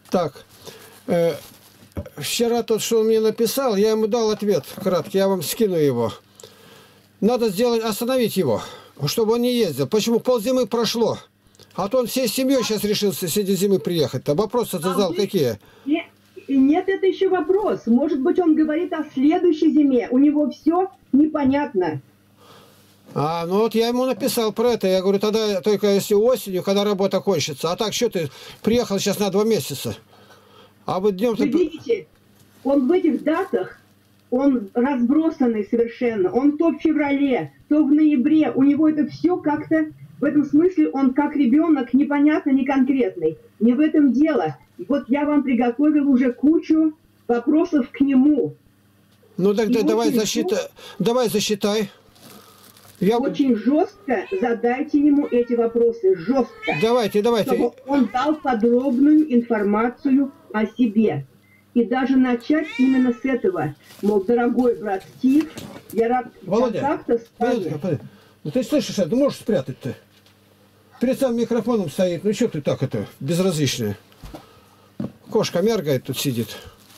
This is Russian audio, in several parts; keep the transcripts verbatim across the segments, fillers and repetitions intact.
Так. Э, вчера тот, что он мне написал, я ему дал ответ краткий, я вам скину его. Надо сделать, остановить его, чтобы он не ездил. Почему? Ползимы прошло. А то он всей семьей сейчас решил среди зимы приехать. Там вопросы задал а какие? Нет, нет, это еще вопрос. Может быть, он говорит о следующей зиме. У него все непонятно. А, ну вот я ему написал про это. Я говорю, тогда только если осенью, когда работа кончится. А так, что ты приехал сейчас на два месяца? А вот днем... Вы ты... видите, он в этих датах, он разбросанный совершенно. Он то в феврале, то в ноябре. У него это все как-то... В этом смысле он как ребенок непонятно, не конкретный. Не в этом дело. Вот я вам приготовил уже кучу вопросов к нему. Ну тогда И давай, очень засчитай, давай засчитай. Я... Очень жестко задайте ему эти вопросы. Жестко. Давайте, давайте. Чтобы он дал подробную информацию о себе. И даже начать именно с этого. Мол, дорогой брат Стив, я рад Володя, как-то подожди, подожди. Ну ты слышишь, это можешь спрятать-то? Перед самым микрофоном стоит. Ну что ты так это, безразличная? Кошка мергает, тут сидит.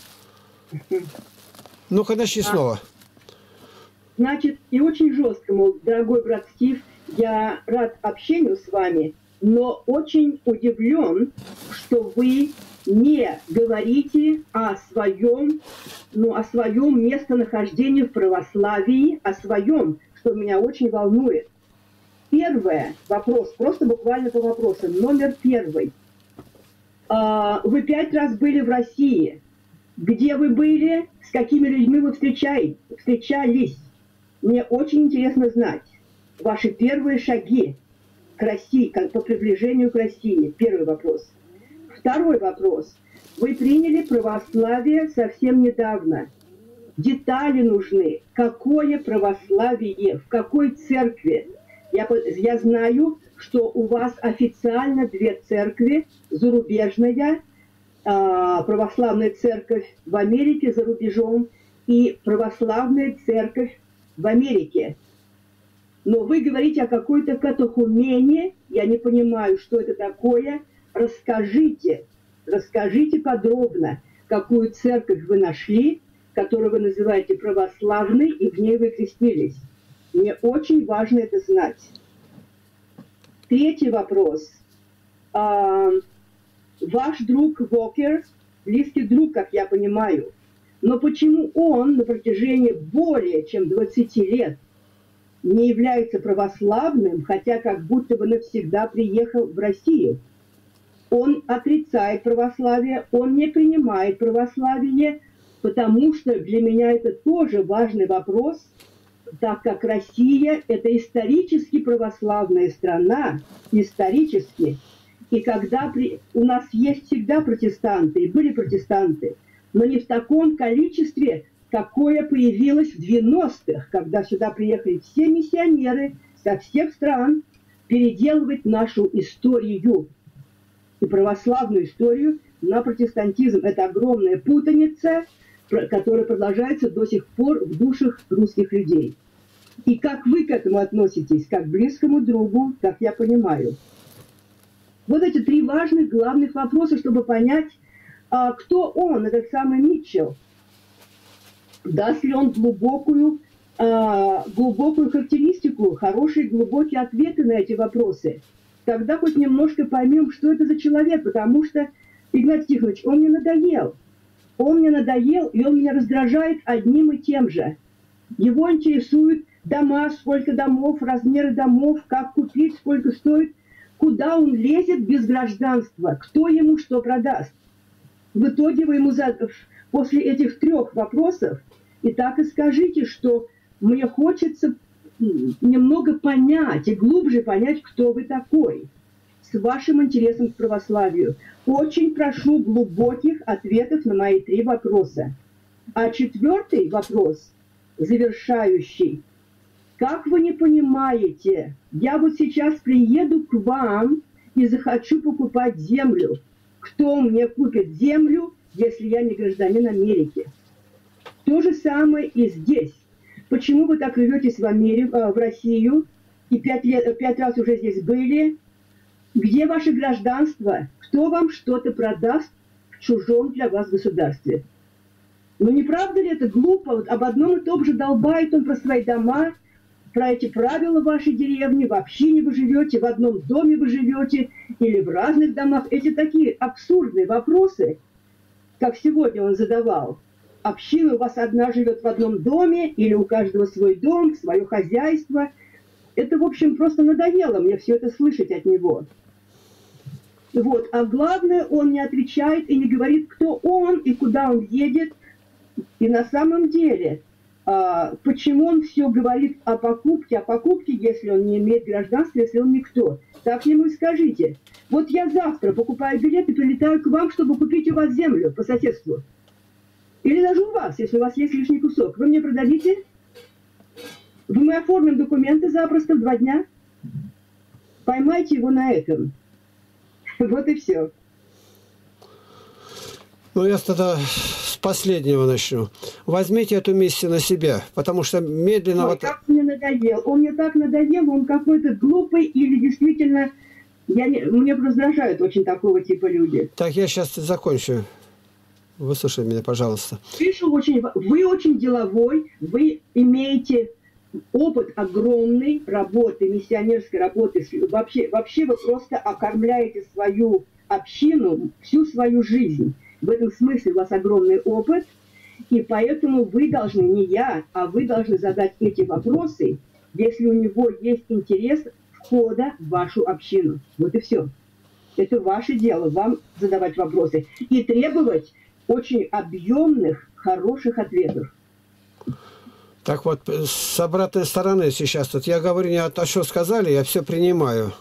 Ну-ка, начни а, снова. Значит, и очень жестко, мол, дорогой брат Стив, я рад общению с вами, но очень удивлен, что вы не говорите о своем, ну, о своем местонахождении в православии, о своем, что меня очень волнует. Первый вопрос, просто буквально по вопросам. Номер первый. Вы пять раз были в России. Где вы были? С какими людьми вы встречались? Мне очень интересно знать ваши первые шаги к России, по приближению к России. Первый вопрос. Второй вопрос. Вы приняли православие совсем недавно. Детали нужны. Какое православие? В какой церкви? Я, я знаю, что у вас официально две церкви. Зарубежная, а, православная церковь в Америке за рубежом и православная церковь в Америке. Но вы говорите о какой-то катехумене. Я не понимаю, что это такое. Расскажите, расскажите подробно, какую церковь вы нашли, которую вы называете православной, и в ней вы крестились. Мне очень важно это знать. Третий вопрос. А, ваш друг Вокер, близкий друг, как я понимаю, но почему он на протяжении более чем двадцати лет не является православным, хотя как будто бы навсегда приехал в Россию? Он отрицает православие, он не принимает православие, потому что для меня это тоже важный вопрос, так как Россия – это исторически православная страна, исторически. И когда при... у нас есть всегда протестанты, и были протестанты, но не в таком количестве, какое появилось в девяностых, когда сюда приехали все миссионеры со всех стран переделывать нашу историю и православную историю на протестантизм. Это огромная путаница, которая продолжается до сих пор в душах русских людей. И как вы к этому относитесь, как к близкому другу, как я понимаю? Вот эти три важных главных вопроса, чтобы понять, а, кто он, этот самый Митчелл. Даст ли он глубокую, а, глубокую характеристику, хорошие глубокие ответы на эти вопросы? Тогда хоть немножко поймем, что это за человек, потому что, Игнатий Тихонович, он мне надоел. Он мне надоел, и он меня раздражает одним и тем же. Его интересуют дома, сколько домов, размеры домов, как купить, сколько стоит, куда он лезет без гражданства, кто ему что продаст. В итоге вы ему за... после этих трех вопросов и так и скажите, что мне хочется немного понять и глубже понять, кто вы такой, с вашим интересом к православию. Очень прошу глубоких ответов на мои три вопроса. А четвертый вопрос, завершающий. Как вы не понимаете, я вот сейчас приеду к вам и захочу покупать землю. Кто мне купит землю, если я не гражданин Америки? То же самое и здесь. Почему вы так рветесь в Америку, в Россию, и пять, лет, пять раз уже здесь были? Где ваше гражданство? Кто вам что-то продаст в в чужом для вас государстве. Но не правда ли это глупо? Вот об одном и том же долбает он про свои дома, про эти правила вашей деревни, в общине вы живете, в одном доме вы живете или в разных домах. Эти такие абсурдные вопросы, как сегодня он задавал. Община у вас одна живет в одном доме или у каждого свой дом, свое хозяйство. Это, в общем, просто надоело мне все это слышать от него. Вот. А главное, он не отвечает и не говорит, кто он и куда он едет. И на самом деле, а, почему он все говорит о покупке, о покупке, если он не имеет гражданства, если он никто. Так ему и скажите. Вот я завтра покупаю билет и прилетаю к вам, чтобы купить у вас землю по соседству. Или даже у вас, если у вас есть лишний кусок. Вы мне продадите? Мы оформим документы запросто в два дня. Поймайте его на этом. Вот и все. Ну, я тогда с последнего начну. Возьмите эту миссию на себя, потому что медленно... Ой, вот... как мне надоел. Он мне так надоел, он какой-то глупый или действительно... Я не... Мне раздражают очень такого типа люди. Так, я сейчас закончу. Выслушай меня, пожалуйста. Пишу очень... Вы очень деловой, вы имеете опыт огромной работы, миссионерской работы. Вообще, вообще вы просто окормляете свою общину всю свою жизнь. В этом смысле у вас огромный опыт, и поэтому вы должны, не я, а вы должны задать эти вопросы, если у него есть интерес входа в вашу общину. Вот и все. Это ваше дело, вам задавать вопросы и требовать очень объемных, хороших ответов. Так вот, с обратной стороны сейчас, тут я говорю не о том, что сказали, я все принимаю.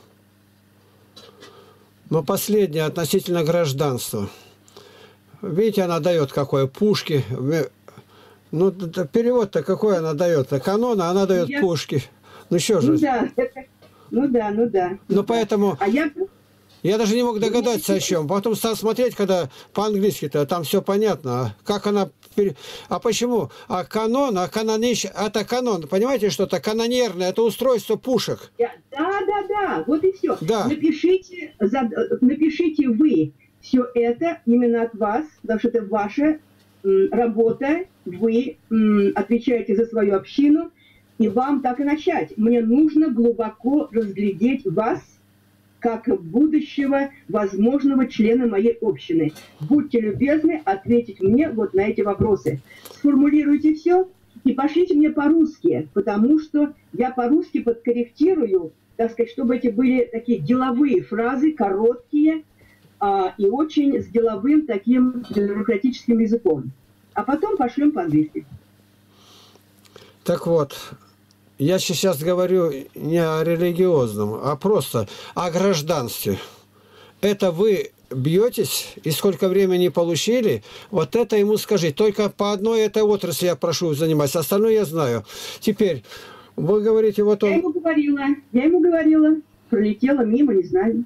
Но последнее относительно гражданства. Видите, она дает какое? Пушки. Ну, перевод-то какой она дает? Канон, а она дает я... пушки. Ну, что же? Ну, да. Ну, да, ну, да. Ну, поэтому... А я... Я даже не мог догадаться о чем. Потом стал смотреть, когда по-английски-то там все понятно. Как она... А почему? А канон, а канонич... Это канон. Понимаете, что это канонерное? Это устройство пушек. Да, да, да. Вот и все. Да. Напишите, напишите вы все это именно от вас, потому что это ваша работа. Вы отвечаете за свою общину. И вам так и начать. Мне нужно глубоко разглядеть вас как будущего возможного члена моей общины. Будьте любезны ответить мне вот на эти вопросы. Сформулируйте все и пошлите мне по-русски, потому что я по-русски подкорректирую, так сказать, чтобы эти были такие деловые фразы, короткие а, и очень с деловым таким бюрократическим языком. А потом пошлем по-английски. Так вот, я сейчас говорю не о религиозном, а просто о гражданстве. Это вы бьетесь и сколько времени получили, вот это ему скажите. Только по одной этой отрасли я прошу заниматься, остальное я знаю. Теперь, вы говорите, вот он... Я ему говорила, я ему говорила, пролетела мимо, не знаю.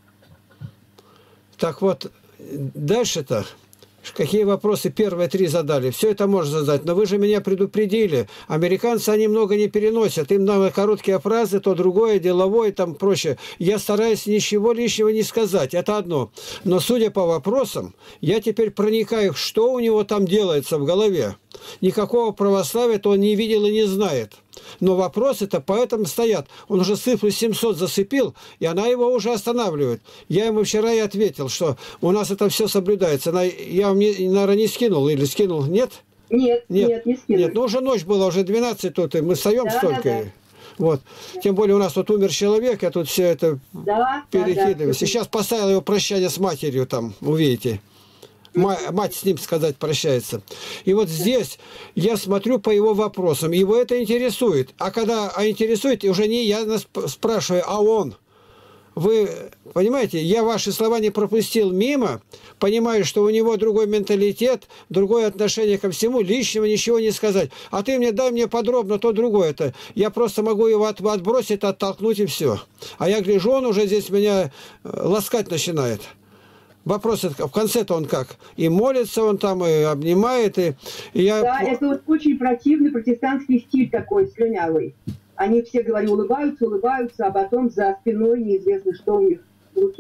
Так вот, дальше-то... Какие вопросы первые три задали? Все это можно задать. Но вы же меня предупредили. Американцы, они много не переносят. Им надо короткие фразы, то другое, деловое, там прочее. Я стараюсь ничего лишнего не сказать. Это одно. Но судя по вопросам, я теперь проникаю, что у него там делается в голове. Никакого православия-то он не видел и не знает. Но вопросы-то поэтому стоят. Он уже цифру семьсот засыпил, и она его уже останавливает. Я ему вчера и ответил, что у нас это все соблюдается. Я вам, наверное, не скинул или скинул? Нет? Нет, нет, нет не скинул. Нет, ну уже ночь была, уже двенадцать тут, и мы встаем да, столько. Да, да. Вот. Да. Тем более у нас тут умер человек, я тут все это да, перекидываю. Да, да. Сейчас поставил его прощание с матерью там, увидите. Мать с ним, сказать, прощается. И вот здесь я смотрю по его вопросам. Его это интересует. А когда а интересует, уже не я спрашиваю, а он. Вы понимаете, я ваши слова не пропустил мимо, понимаю, что у него другой менталитет, другое отношение ко всему, лишнего ничего не сказать. А ты мне дай мне подробно то другое-то. Я просто могу его от, отбросить, оттолкнуть и все. А я гляжу, он уже здесь меня ласкать начинает. Вопрос, в конце-то он как? И молится он там, и обнимает, и... и я... Да, это вот очень противный протестантский стиль такой, слюнявый. Они все, говорю, улыбаются, улыбаются, а потом за спиной неизвестно, что у них в руке.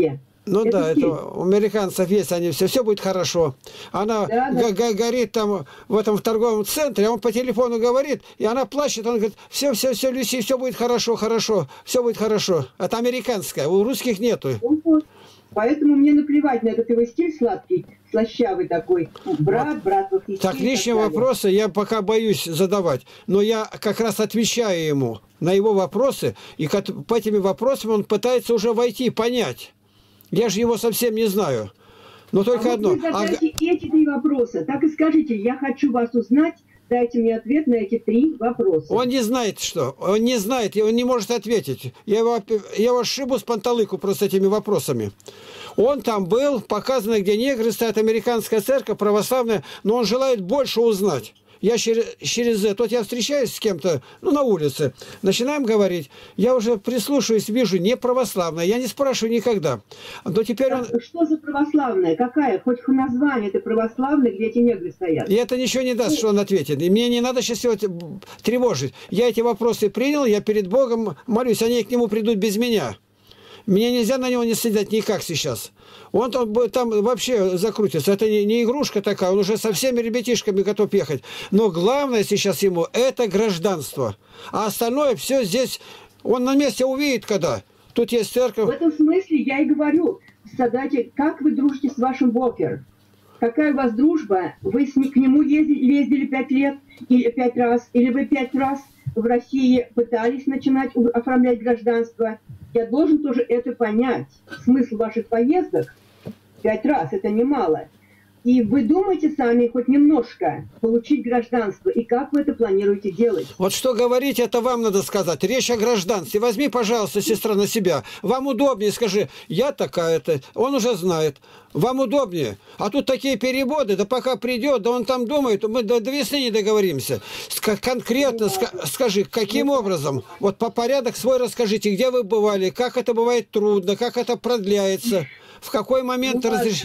Ну это да, стиль. это у американцев есть, они все, все будет хорошо. Она Да, да. го- го- горит там в этом в торговом центре, а он по телефону говорит, и она плачет, он говорит, все, все, все, Люси, все будет хорошо, хорошо, все будет хорошо. Это американская, у русских нету. Вот, вот. Поэтому мне наплевать на этот его стиль сладкий, слащавый такой. Брат, брат во Христе. Так, и лишние далее. вопросы я пока боюсь задавать, но я как раз отвечаю ему на его вопросы, и кот- по этими вопросам он пытается уже войти, понять. Я же его совсем не знаю. Но только а одно. вот вы А задайте эти три вопроса. Так и скажите, я хочу вас узнать, дайте мне ответ на эти три вопроса. Он не знает, что. Он не знает, и он не может ответить. Я его, опи- я его сшибу с панталыку просто этими вопросами. Он там был, показано, где негры стоят, американская церковь, православная, но он желает больше узнать. Я через, через это, вот я встречаюсь с кем-то, ну, на улице, начинаем говорить, я уже прислушиваюсь, вижу, не православная, я не спрашиваю никогда. Но теперь он... Так, что за православная? Какая? Хоть название это православное, где эти негры стоят. И это ничего не даст, что он ответит. И мне не надо сейчас его тревожить. Я эти вопросы принял, я перед Богом молюсь, они к нему придут без меня. Мне нельзя на него не сидеть никак сейчас. Он там, там вообще закрутится. Это не, не игрушка такая, он уже со всеми ребятишками готов ехать. Но главное сейчас ему это гражданство. А остальное все здесь, он на месте увидит, когда. Тут есть В церковь. этом смысле я и говорю, задайте, как вы дружите с вашим Бокер? Какая у вас дружба? Вы с, к нему ездили, ездили пять лет, или пять раз, или вы пять раз в России пытались начинать оформлять гражданство? Я должен тоже это понять. Смысл ваших поездок пять раз, это немало. И вы думаете сами хоть немножко получить гражданство, и как вы это планируете делать? Вот что говорить, это вам надо сказать. Речь о гражданстве. Возьми, пожалуйста, сестра, на себя. Вам удобнее, скажи, я такая-то. Он уже знает. Вам удобнее. А тут такие переводы, да пока придет, да он там думает, мы до, до весны не договоримся. Ска- конкретно ска- скажи, каким образом? Вот по порядок свой расскажите, где вы бывали, как это бывает трудно, как это продляется, в какой момент Ну, разреш...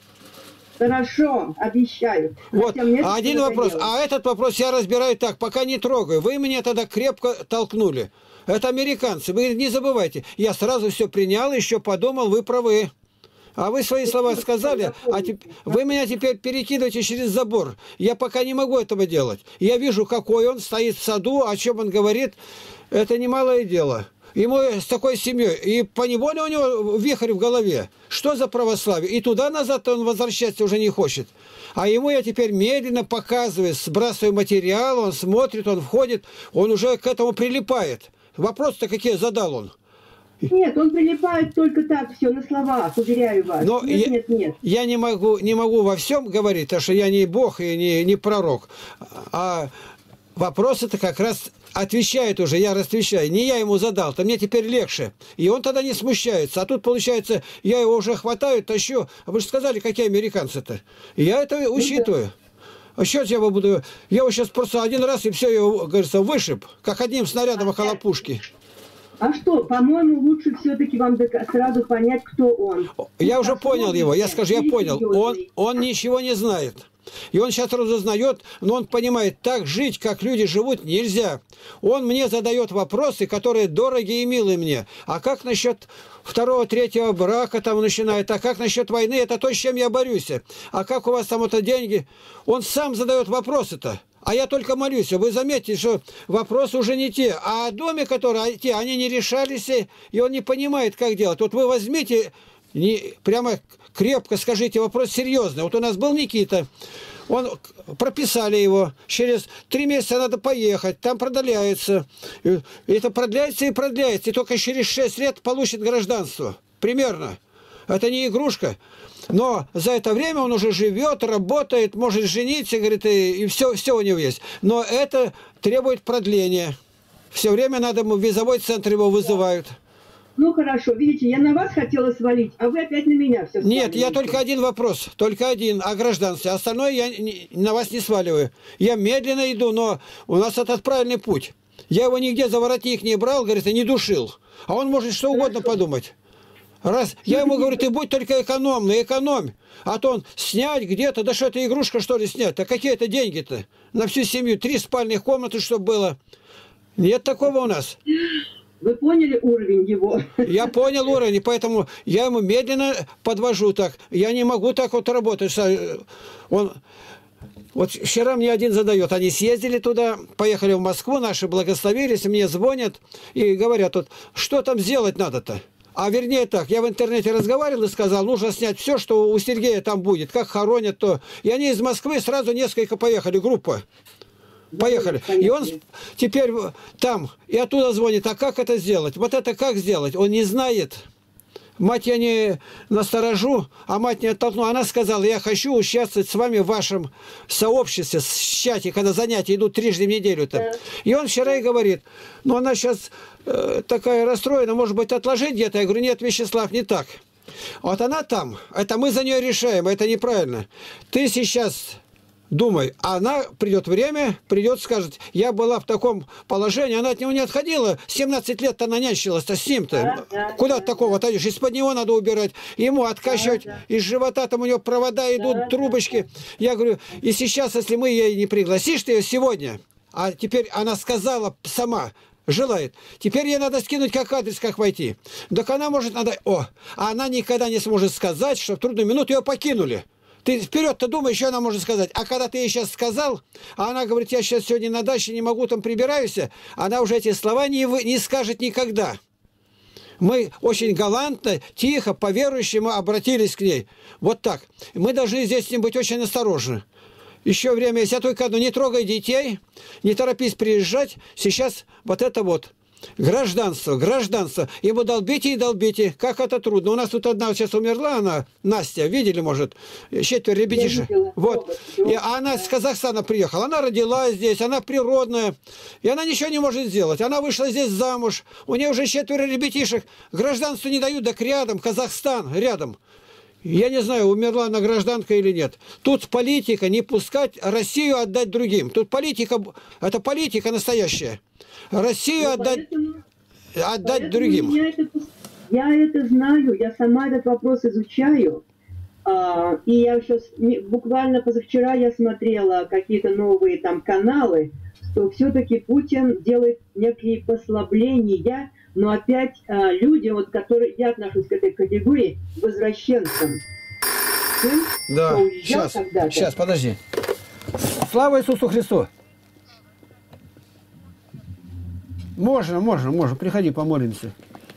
Хорошо, обещаю. Вот, Хотя мне а один это вопрос, делать. а этот вопрос я разбираю так, пока не трогаю. Вы меня тогда крепко толкнули. Это американцы, вы не забывайте. Я сразу все принял, еще подумал, вы правы. А вы свои слова сказали, а теп... вы меня теперь перекидываете через забор. Я пока не могу этого делать. Я вижу, какой он стоит в саду, о чем он говорит. Это немалое дело. Ему с такой семьей, и поневоле у него вихрь в голове. Что за православие? И туда-назад он возвращаться уже не хочет. А ему я теперь медленно показываю, сбрасываю материал, он смотрит, он входит, он уже к этому прилипает. Вопрос-то какие задал он? Нет, он прилипает только так, все на словах, уверяю вас. Но нет, я, нет, нет. я не могу, не могу во всем говорить, потому что я не бог и не, не пророк. А вопросы-то как раз отвечает уже, я отвечаю. Не я ему задал, то мне теперь легче. И он тогда не смущается. А тут, получается, я его уже хватаю, тащу. А вы же сказали, какие американцы-то. И я это Ну, учитываю. А сейчас я его буду... Я его сейчас просто один раз и все, его, говорится, вышиб. Как одним снарядом хлопушки. А что, по-моему, лучше все-таки вам дока- сразу понять, кто он. Я уже А понял что его. вы Я скажу, я понял. Он, серьезный? он ничего не знает. И он сейчас разузнает, но он понимает, так жить, как люди живут, нельзя. Он мне задает вопросы, которые дороги и милы мне. А как насчет второго, третьего брака там начинает? А как насчет войны? Это то, с чем я борюсь. А как у вас там это деньги? Он сам задает вопросы-то. А я только молюсь. Вы заметите, что вопросы уже не те. А о доме, которые те, они не решались, и он не понимает, как делать. Вот вы возьмите... Не, прямо крепко скажите, вопрос серьезный. Вот у нас был Никита, он, прописали его, через три месяца надо поехать, там продляется. И это продляется и продляется, и только через шесть лет получит гражданство. Примерно. Это не игрушка. Но за это время он уже живет, работает, может жениться, говорит, и, и все, все у него есть. Но это требует продления. Все время надо ему, в визовой центр его вызывают. Ну хорошо, видите, я на вас хотела свалить, а вы опять на меня все Нет, я только один вопрос, только один о гражданстве. Остальное я не, на вас не сваливаю. Я медленно иду, но у нас этот правильный путь. Я его нигде за воротник не брал, говорит, и не душил. А он может что угодно подумать. Раз, я ему говорю, ты будь только экономный, экономь. А то он снять где-то, да что это игрушка, что ли, снять? А какие это деньги-то? На всю семью три спальных комнаты, чтобы было. Нет такого у нас. Вы поняли уровень его? Я понял уровень, поэтому я ему медленно подвожу так. Я не могу так вот работать. Он... Вот вчера мне один задает, они съездили туда, поехали в Москву, наши благословились, мне звонят и говорят, вот, что там сделать надо-то? А вернее так, я в интернете разговаривал и сказал, нужно снять все, что у Сергея там будет, как хоронят то. И они из Москвы сразу несколько поехали, группа. Поехали. И он теперь там, и оттуда звонит, а как это сделать? Вот это как сделать? Он не знает. Мать я не насторожу, а мать не оттолкну. Она сказала, я хочу участвовать с вами в вашем сообществе, в чате, когда занятия идут трижды в неделю-то. Да. И он вчера и говорит, ну она сейчас э, такая расстроена, может быть, отложить где-то? Я говорю, нет, Вячеслав, не так. Вот она там, это мы за нее решаем, это неправильно. Ты сейчас... Думай, она придет время, придет, скажет, я была в таком положении, она от него не отходила, семнадцать лет-то она нянчилась-то с ним-то. Да, да, Куда да, такого отойдешь? Из-под него надо убирать, ему откачивать, да, да. Из живота там у него провода идут, да, трубочки. Да, да. Я говорю, и сейчас, если мы ей не пригласишь, ты ее сегодня, а теперь она сказала сама, желает. Теперь ей надо скинуть как адрес, как войти. Так она может, надо, о, а она никогда не сможет сказать, что в трудную минуту ее покинули. Ты вперед-то думай, еще она может сказать. А когда ты ей сейчас сказал, а она говорит, я сейчас сегодня на даче не могу, там прибираюсь, она уже эти слова не, вы, не скажет никогда. Мы очень галантно, тихо, по-верующему обратились к ней. Вот так. Мы должны здесь с ним быть очень осторожны. Еще время есть. Я только одно, не трогай детей, не торопись приезжать. Сейчас вот это вот. Гражданство, гражданство. Ему долбите и долбите. Как это трудно. У нас тут одна вот сейчас умерла, она, Настя, видели, может, четверо ребятишек. Вот. И она с Казахстана приехала. Она родилась здесь, она природная. И она ничего не может сделать. Она вышла здесь замуж. У нее уже четверо ребятишек. Гражданство не дают, так рядом, Казахстан, рядом. Я не знаю, умерла она гражданка или нет. Тут политика не пускать, Россию отдать другим. Тут политика, это политика настоящая. Россию ну, отдать, поэтому, отдать поэтому другим. Я это, я это знаю, я сама этот вопрос изучаю. А, и я сейчас, буквально позавчера я смотрела какие-то новые там каналы, что все-таки Путин делает некие послабления, но опять а, люди, вот, которые, я отношусь к этой категории, возвращенцам. Сын, да, сейчас, сейчас, подожди. Слава Иисусу Христу! Можно, можно, можно. Приходи, помолимся.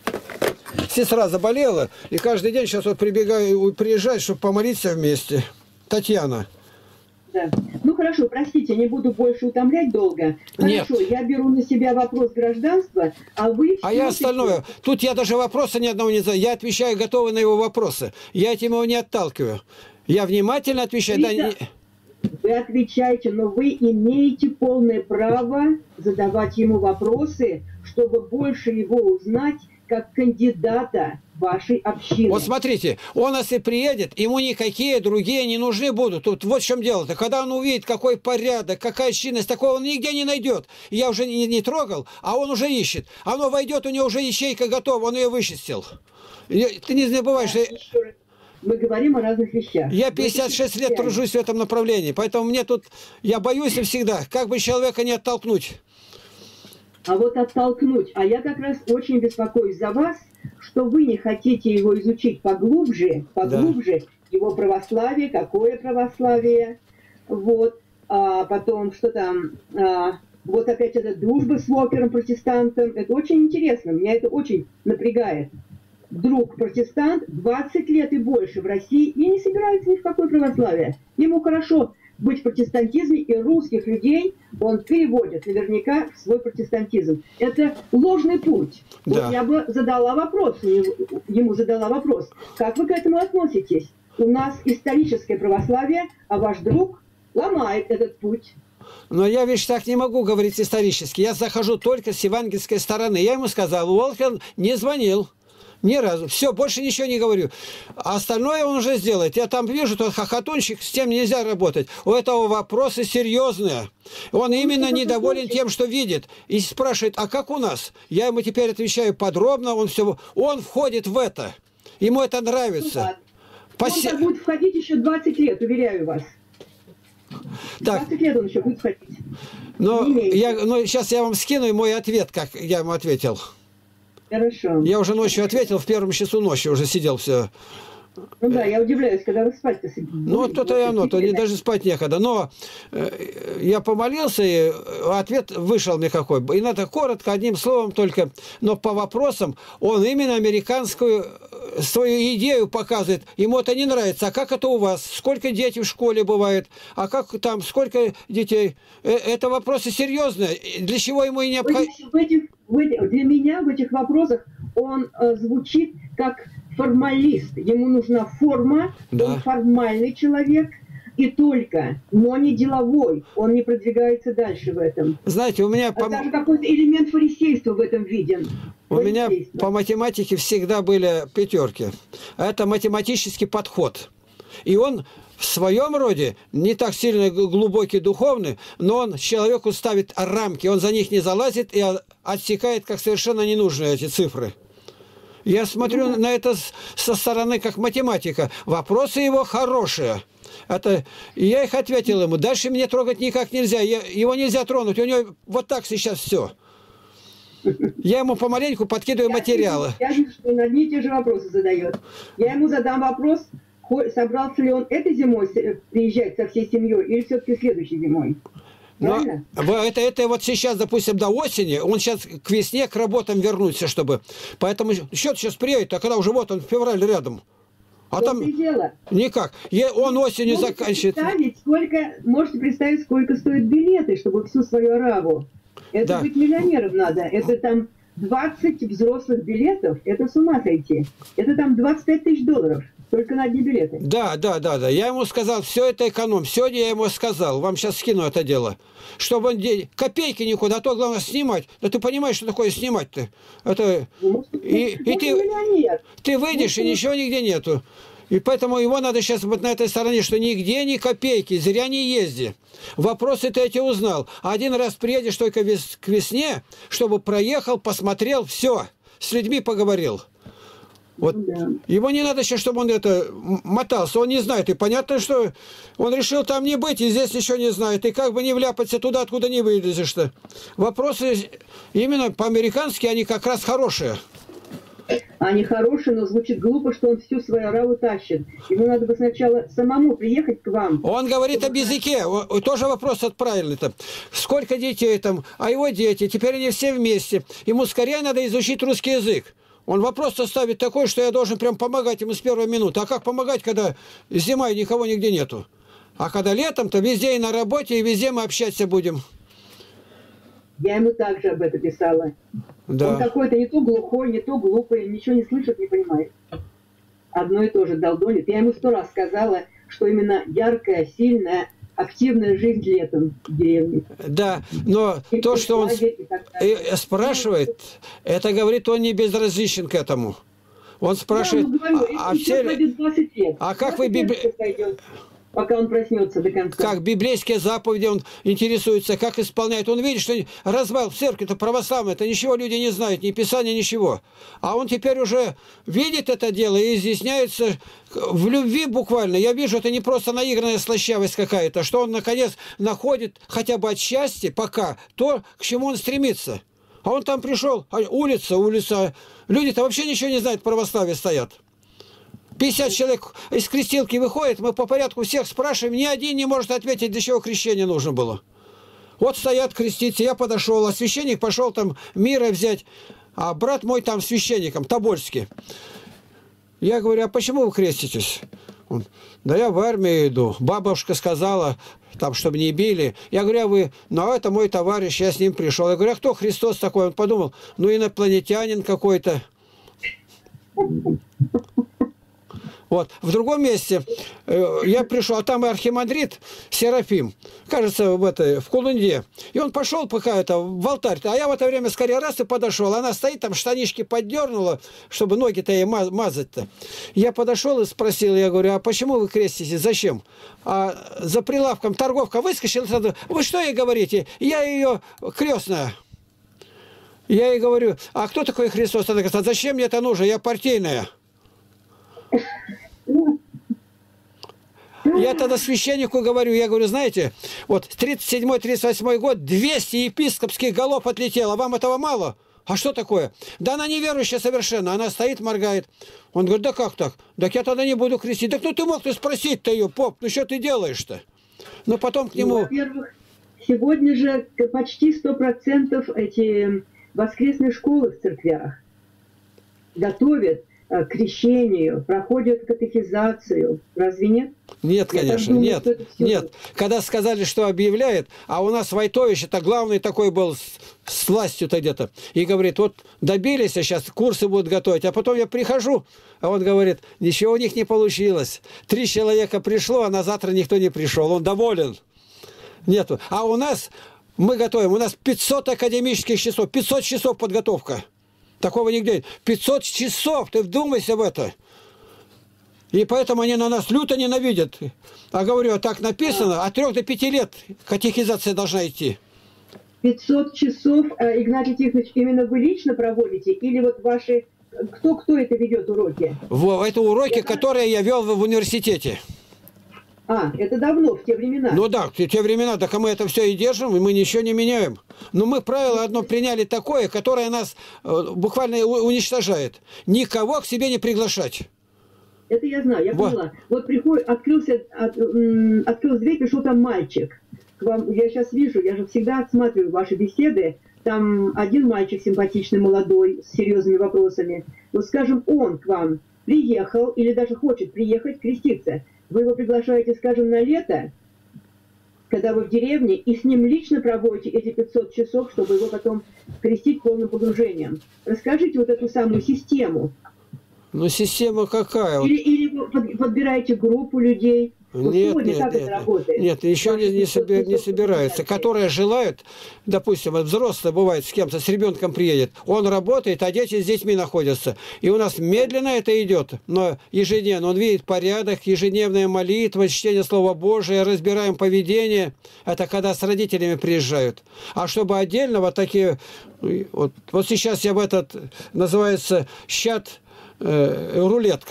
Сестра заболела, и каждый день сейчас вот прибегаю, приезжать, чтобы помолиться вместе. Татьяна. Да. Ну хорошо, простите, не буду больше утомлять долго. Хорошо, Нет. Я беру на себя вопрос гражданства, а вы... А я остальное. Тут я даже вопроса ни одного не знаю. Я отвечаю готовы на его вопросы. Я этим его не отталкиваю. Я внимательно отвечаю. Да, не... Вы отвечаете, но вы имеете полное право задавать ему вопросы, чтобы больше его узнать как кандидата вашей общины. Вот смотрите, он если приедет, ему никакие другие не нужны будут. Тут вот в чем дело-то. Когда он увидит, какой порядок, какая чинность, такого он нигде не найдет. Я уже не, не трогал, а он уже ищет. Оно войдет, у него уже ячейка готова, он ее вычистил. Ты не забываешь, что... Мы говорим о разных вещах. Я пятьдесят шесть лет тружусь в этом направлении, поэтому мне тут, я боюсь всегда, как бы человека не оттолкнуть. А вот оттолкнуть. А я как раз очень беспокоюсь за вас, что вы не хотите его изучить поглубже, поглубже, да. Его православие, какое православие, вот, а потом, что там, а, вот опять эта дружба с Уокером, протестантом, это очень интересно, меня это очень напрягает. Друг протестант, двадцать лет и больше в России, и не собирается ни в какое православие. Ему хорошо быть в протестантизме, и русских людей он переводит наверняка в свой протестантизм. Это ложный путь. Да. Вот я бы задала вопрос, ему задала вопрос, как вы к этому относитесь? У нас историческое православие, а ваш друг ломает этот путь. Но я, видишь, так не могу говорить исторически. Я захожу только с евангельской стороны. Я ему сказал, Уолкер не звонил. Ни разу. Все, больше ничего не говорю. А остальное он уже сделает. Я там вижу, тот хохотунчик, с тем нельзя работать. У этого вопросы серьезные. Он именно недоволен тем, что видит. И спрашивает, а как у нас? Я ему теперь отвечаю подробно. Он все, он входит в это. Ему это нравится. Посе... Он будет входить еще двадцать лет, уверяю вас. Так. двадцать лет он еще будет входить. Но, я, но сейчас я вам скину мой ответ, как я ему ответил. Хорошо. Я уже ночью ответил, в первом часу ночи уже сидел все. Ну да, я удивляюсь, когда вы спать-то сидите. Ну, то-то и оно, то не, даже спать некогда. Но э, я помолился, и ответ вышел мне какой. И надо коротко, одним словом только. Но по вопросам он именно американскую свою идею показывает. Ему это не нравится. А как это у вас? Сколько детей в школе бывает? А как там, сколько детей? Э, это вопросы серьезные. Для чего ему и необходимо? В этих, в этих, для меня в этих вопросах он э, звучит как формалист. Ему нужна форма, Да. он формальный человек и только, но не деловой. Он не продвигается дальше в этом. Знаете, у меня... А По... даже какой-то элемент фарисейства в этом виден. У меня Фарисейство. по математике всегда были пятерки. Это математический подход. И он в своем роде не так сильно глубокий духовный, но он человеку ставит рамки, он за них не залазит и отсекает как совершенно ненужные эти цифры. Я смотрю на это со стороны как математика. Вопросы его хорошие. Это, я их ответил ему. Дальше мне трогать никак нельзя. Я, его нельзя тронуть. У него вот так сейчас все. Я ему помаленьку подкидываю Я материалы. Вижу, я вижу, что он одни и те же вопросы задает. Я ему задам вопрос, собрался ли он этой зимой приезжать со всей семьей или все-таки следующей зимой. Но это, это вот сейчас, допустим, до осени, он сейчас к весне, к работам вернуться, чтобы... Поэтому счет сейчас приедет, а когда уже вот он в феврале рядом. А там дело. Никак. Е- он осенью можете заканчивает. Представить, сколько, можете представить, сколько стоят билеты, чтобы всю свою араву. Это Да. быть миллионером надо. Это там двадцать взрослых билетов. Это с ума сойти. Это там двадцать пять тысяч долларов. Только на одни билеты. Да, да, да, да. Я ему сказал, все это эконом. Сегодня я ему сказал, вам сейчас скину это дело. Чтобы он день, копейки никуда, а то главное снимать. Да ты понимаешь, что такое снимать-то? Это... Может, И, и ты, миллионер. ты выйдешь, и ничего нигде нету. И поэтому его надо сейчас вот на этой стороне, что нигде ни копейки, зря не езди. Вопросы ты эти узнал. Один раз приедешь только вес, к весне, чтобы проехал, посмотрел, все, с людьми поговорил. Вот. Да. Его не надо сейчас, чтобы он это мотался, он не знает. И понятно, что он решил там не быть, и здесь ничего не знает. И как бы не вляпаться туда, откуда не вылезешь-то. Вопросы именно по-американски, они как раз хорошие. Они хорошие, но звучит глупо, что он всю свою араву тащит. Ему надо бы сначала самому приехать к вам. Он говорит об языке. О, тоже вопрос отправленный-то. Сколько детей там, а его дети, теперь они все вместе. Ему скорее надо изучить русский язык. Он вопрос-то ставит такой, что я должен прям помогать ему с первой минуты. А как помогать, когда зима и никого нигде нету? А когда летом-то везде и на работе, и везде мы общаться будем. Я ему также об этом писала. Да. Он какой-то не то глухой, не то глупый, ничего не слышит, не понимает. Одно и то же долдонит. Я ему сто раз сказала, что именно яркая, сильная, активная жизнь летом в деревне. Да, но и то, что он и спрашивает, это говорит, он не безразличен к этому. Он спрашивает, да, говорю, а, а все... двадцать лет. А как вы библи... Пока он проснется до конца. Как библейские заповеди он интересуется, как исполняет. Он видит, что развал в церкви-то православной, это ничего люди не знают, ни Писания, ничего. А он теперь уже видит это дело и изъясняется в любви буквально. Я вижу, это не просто наигранная слащавость какая-то, что он, наконец, находит хотя бы от счастья пока то, к чему он стремится. А он там пришел, а улица, улица. Люди-то вообще ничего не знают, в православии стоят. пятьдесят человек из крестилки выходит, мы по порядку всех спрашиваем, ни один не может ответить, для чего крещение нужно было. Вот стоят креститься, я подошел, а священник пошел там мира взять, а брат мой там священником, Тобольский. Я говорю, а почему вы креститесь? Он, да я в армию иду. Бабушка сказала, там, чтобы не били. Я говорю, а вы, ну это мой товарищ, я с ним пришел. Я говорю, а кто Христос такой? Он подумал, ну инопланетянин какой-то. Вот. В другом месте э, я пришел, а там и архимандрит Серафим, кажется, в, этой, в Кулунде. И он пошел пока это в алтарь. А я в это время скорее раз и подошел. Она стоит, там штанишки поддернула, чтобы ноги-то ей мазать-то. Я подошел и спросил, я говорю, а почему вы креститесь? Зачем? А за прилавком торговка выскочила. Вы что ей говорите? Я ее крестная. Я ей говорю, а кто такой Христос? Она говорит, а зачем мне это нужно? Я партийная. Я тогда священнику говорю, я говорю, знаете, вот тридцать седьмой тридцать восьмой год двести епископских голов отлетело, вам этого мало? А что такое? Да она неверующая совершенно. Она стоит, моргает. Он говорит, да как так? Так я тогда не буду крестить. Так ну ты мог ты спросить-то ее, поп, ну что ты делаешь-то? Но потом к нему... Ну, во-первых, сегодня же почти сто процентов эти воскресные школы в церквях готовят к крещению, проходят катехизацию. Разве нет? Нет, Я конечно, думаю, нет, что это всё- нет. Когда сказали, что объявляет, а у нас Войтович, это главный такой был с, с властью-то где-то, и говорит, вот добились, а сейчас курсы будут готовить, а потом я прихожу, а он говорит, ничего у них не получилось. Три человека пришло, а на завтра никто не пришел, он доволен. Нету. А у нас, мы готовим, у нас пятьсот академических часов, пятьсот часов подготовка. Такого нигде нет. пятьсот часов, ты вдумайся в это. И поэтому они на нас люто ненавидят. А говорю, а так написано, от трех до пяти лет катехизация должна идти. пятьсот часов, э, Игнатий Тихонович, именно вы лично проводите? Или вот ваши... Кто, кто это ведет уроки? Во, это уроки, Я- которые я вел в университете. А, это давно, в те времена. Ну да, в те времена, так а мы это все и держим, и мы ничего не меняем. Но мы правило одно приняли такое, которое нас э, буквально у- уничтожает. Никого к себе не приглашать. Это я знаю, я Во. поняла. Вот приходит, открылся, от, м, открылась дверь, пришел там мальчик. К вам, я сейчас вижу, я же всегда отсматриваю ваши беседы. Там один мальчик симпатичный, молодой, с серьезными вопросами. Вот скажем, он к вам приехал или даже хочет приехать креститься. Вы его приглашаете, скажем, на лето, когда вы в деревне, и с ним лично проводите эти пятьсот часов, чтобы его потом крестить полным погружением. Расскажите вот эту самую систему. Ну система какая? Или, или вы под- подбираете группу людей. Вот Нет, сегодня нет, как нет, это нет, работает? нет, еще не, не, Ваши собе- не пятьсот собираются. пятьдесят. Которые желают, допустим, вот взрослый бывает с кем-то, с ребенком приедет, он работает, а дети с детьми находятся. И у нас медленно это идет, но ежедневно. Он видит порядок, ежедневная молитва, чтение Слова Божия, разбираем поведение. Это когда с родителями приезжают. А чтобы отдельно вот такие... Вот, вот сейчас я в этот, называется, щат э, рулетка.